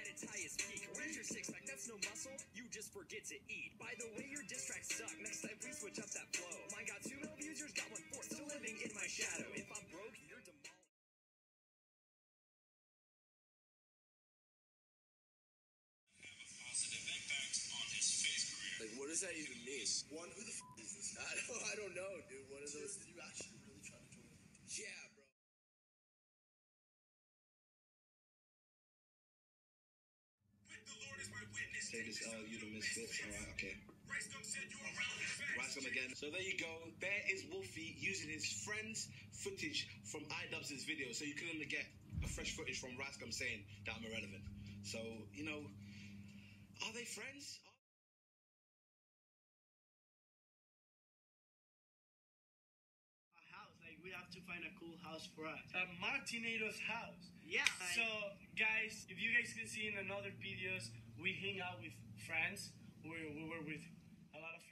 its highest peak. Where's your six pack? That's no muscle. You just forget to eat. By the way, your diss tracks suck. Next time, please switch up that flow. Mine got 2 mil views, yours got 1/4. Still living in my shadow. If I'm broke, you're demolished. Positive impact on his face career. Like, what does that even mean? One, who the is this guy? I don't know, dude. One of those. Did you actually really try to join him? Yeah, bro. With the Lord as my witness. Say this, you the misfits. Alright, okay. Ricegum said you're irrelevant facts. Ricegum again. So there you go. There is Wolfie using his friend's footage from iDubbbz's video. So you can only get a fresh footage from Ricegum saying that I'm irrelevant. So, you know, are they friends? House, like we have to find a cool house for us. Martinato's house. Yeah. So guys, if you guys can see in another videos, we hang out with friends. We were with a lot of